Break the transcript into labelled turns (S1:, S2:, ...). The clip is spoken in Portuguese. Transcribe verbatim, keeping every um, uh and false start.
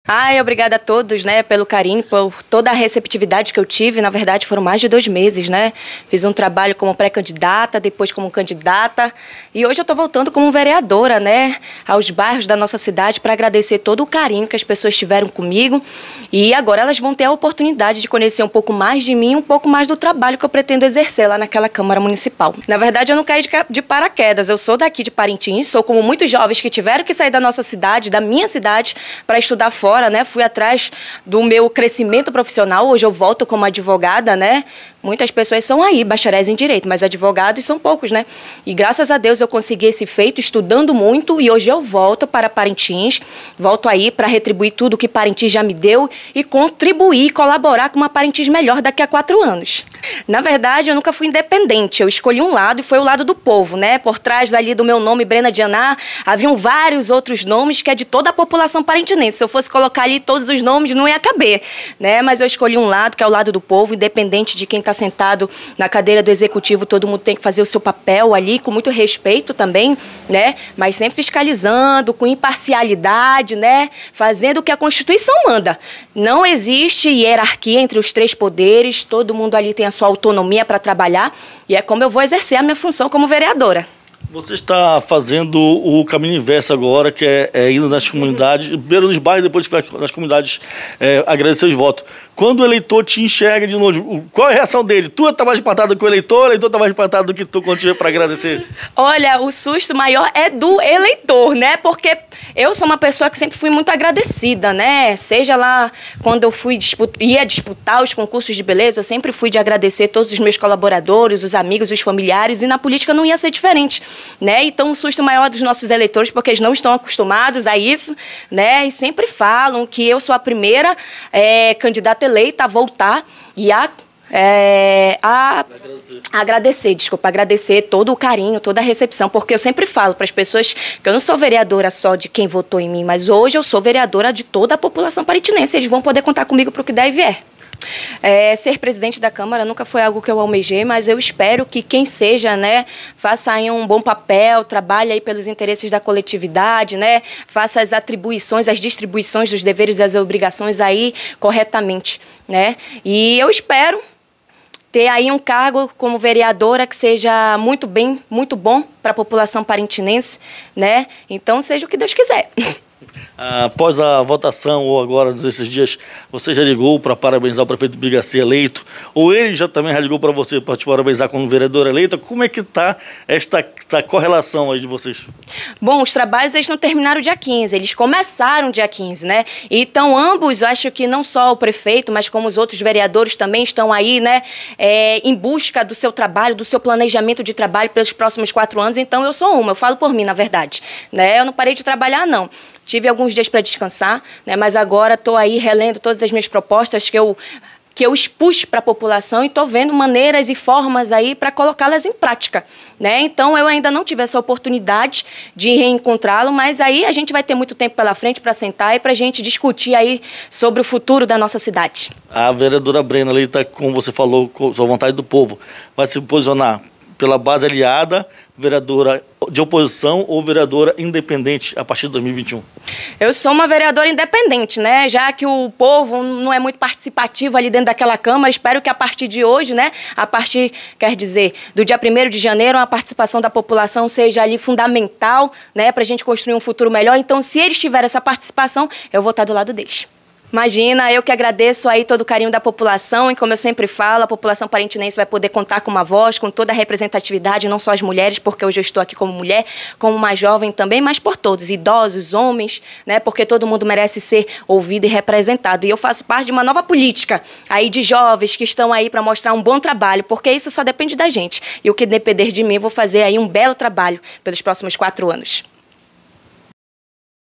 S1: Ai, obrigada a todos, né, pelo carinho, por toda a receptividade que eu tive. Na verdade, foram mais de dois meses, né? Fiz um trabalho como pré-candidata, depois como candidata. E hoje eu estou voltando como vereadora, né, aos bairros da nossa cidade para agradecer todo o carinho que as pessoas tiveram comigo. E agora elas vão ter a oportunidade de conhecer um pouco mais de mim, um pouco mais do trabalho que eu pretendo exercer lá naquela Câmara Municipal. Na verdade, eu não caí de, de paraquedas. Eu sou daqui de Parintins, sou como muitos jovens que tiveram que sair da nossa cidade, da minha cidade, para estudar fora. Né? Fui atrás do meu crescimento profissional. Hoje eu volto como advogada, né? Muitas pessoas são aí, bacharéis em direito, mas advogados são poucos, né? E graças a Deus eu consegui esse feito estudando muito e hoje eu volto para Parintins, volto aí para retribuir tudo que Parintins já me deu e contribuir, colaborar com uma Parintins melhor daqui a quatro anos. Na verdade, eu nunca fui independente, eu escolhi um lado e foi o lado do povo, né? Por trás dali do meu nome, Brena Dianá, haviam vários outros nomes que é de toda a população parintinense. Se eu fosse colocar ali todos os nomes, não ia caber, né? Mas eu escolhi um lado, que é o lado do povo, independente de quem está sentado na cadeira do executivo, todo mundo tem que fazer o seu papel ali, com muito respeito também, né? Mas sempre fiscalizando, com imparcialidade, né? Fazendo o que a Constituição manda. Não existe hierarquia entre os três poderes, todo mundo ali tem a sua autonomia para trabalhar e é como eu vou exercer a minha função como vereadora.
S2: Você está fazendo o caminho inverso agora, que é, é indo nas comunidades, primeiro nos bairros, depois nas comunidades, é, agradecer os votos. Quando o eleitor te enxerga de novo, qual é a reação dele? Tu está mais empatado que o eleitor, o eleitor está mais empatado do que tu quando tiver para agradecer? Olha,
S1: o susto maior é do eleitor, né? Porque eu sou uma pessoa que sempre fui muito agradecida, né? Seja lá quando eu fui disputar, ia disputar os concursos de beleza, eu sempre fui de agradecer todos os meus colaboradores, os amigos, os familiares, e na política não ia ser diferente. Né? Então, o susto maior dos nossos eleitores, porque eles não estão acostumados a isso, né? E sempre falam que eu sou a primeira é, candidata eleita a voltar e a, é, a agradecer. agradecer, desculpa, agradecer todo o carinho, toda a recepção, porque eu sempre falo para as pessoas que eu não sou vereadora só de quem votou em mim, mas hoje eu sou vereadora de toda a população parintinense, eles vão poder contar comigo para o que der e vier. É, ser presidente da Câmara nunca foi algo que eu almejei, mas eu espero que quem seja, né, faça aí um bom papel, trabalhe aí pelos interesses da coletividade, né, faça as atribuições, as distribuições dos deveres e das obrigações aí corretamente, né, e eu espero ter aí um cargo como vereadora que seja muito bem, muito bom para a população parintinense, né, então seja o que Deus quiser.
S2: Após a votação, ou agora, nesses dias, você já ligou para parabenizar o prefeito Bigaci eleito? Ou ele já também já ligou para você para te parabenizar como vereadora eleita? Como é que está esta, esta correlação aí de vocês?
S1: Bom, os trabalhos eles não terminaram dia quinze, eles começaram dia quinze, né? Então, ambos, acho que não só o prefeito, mas como os outros vereadores também estão aí, né, é, em busca do seu trabalho, do seu planejamento de trabalho pelos próximos quatro anos. Então, eu sou uma, eu falo por mim, na verdade, né? Eu não parei de trabalhar, não. Tive alguns dias para descansar, né, mas agora estou aí relendo todas as minhas propostas que eu, que eu expus para a população e estou vendo maneiras e formas aí para colocá-las em prática, né? Então, eu ainda não tive essa oportunidade de reencontrá-lo, mas aí a gente vai ter muito tempo pela frente para sentar e para a gente discutir aí sobre o futuro da nossa cidade.
S2: A vereadora Brena, ali está, como você falou, com a vontade do povo, vai se posicionar pela base aliada, vereadora de oposição ou vereadora independente a partir de dois mil e vinte e um?
S1: Eu sou uma vereadora independente, né? Já que o povo não é muito participativo ali dentro daquela Câmara, espero que a partir de hoje, né? A partir, quer dizer, do dia primeiro de janeiro, a participação da população seja ali fundamental, né? Para a gente construir um futuro melhor. Então, se eles tiverem essa participação, eu vou estar do lado deles. Imagina, eu que agradeço aí todo o carinho da população e como eu sempre falo, a população parintinense vai poder contar com uma voz, com toda a representatividade, não só as mulheres, porque hoje eu estou aqui como mulher, como uma jovem também, mas por todos, idosos, homens, né, porque todo mundo merece ser ouvido e representado. E eu faço parte de uma nova política aí de jovens que estão aí para mostrar um bom trabalho, porque isso só depende da gente. E o que depender de mim, eu vou fazer aí um belo trabalho pelos próximos quatro anos.